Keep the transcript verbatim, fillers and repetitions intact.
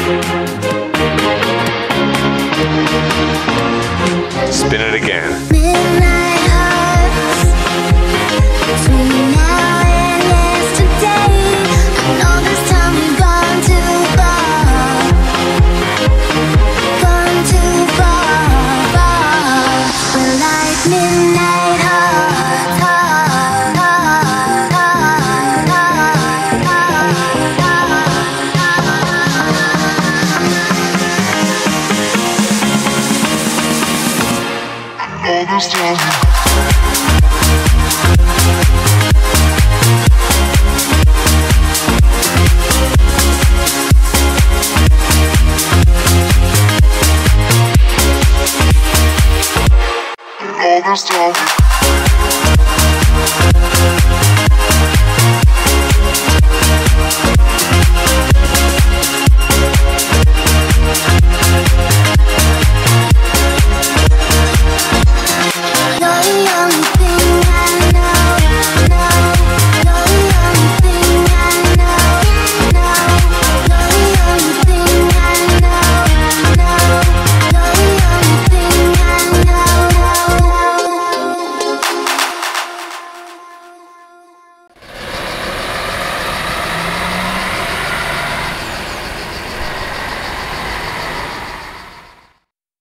Spin it again. Midnight hearts between now and yesterday. I know this time we've gone too far, gone too far, far. We're like midnight hearts, heart, heart, heart, heart, heart. All this time. All this time.